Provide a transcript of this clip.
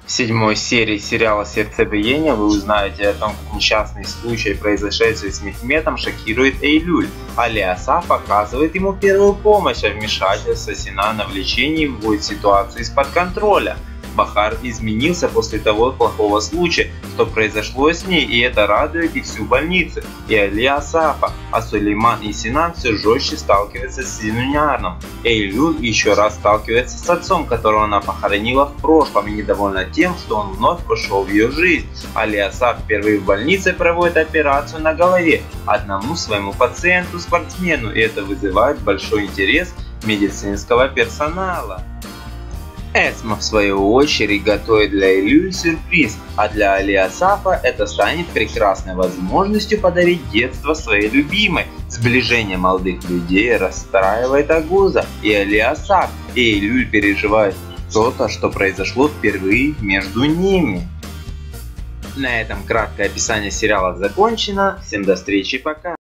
В седьмой серии сериала «Сердцебиение» вы узнаете о том, как несчастный случай, произошедший с Мехметом, шокирует Эйлюль. Али Асаф оказывает ему первую помощь, а вмешательство Синана на влечении вводит ситуацию из-под контроля. Бахар изменился после того плохого случая, что произошло с ней, и это радует и всю больницу, и Али Асафа, а Сулейман и Синан все жестче сталкиваются с Зинуняном. Эйлюль еще раз сталкивается с отцом, которого она похоронила в прошлом, и недовольна тем, что он вновь вошел в ее жизнь. Али Асаф впервые в больнице проводит операцию на голове одному своему пациенту-спортсмену, и это вызывает большой интерес медицинского персонала. Эсма, в свою очередь, готовит для Эйлюль сюрприз, а для Али Асафа это станет прекрасной возможностью подарить детство своей любимой. Сближение молодых людей расстраивает Агуза и Али Асаф, и Эйлюль переживает то-то, что произошло впервые между ними. На этом краткое описание сериала закончено. Всем до встречи, пока!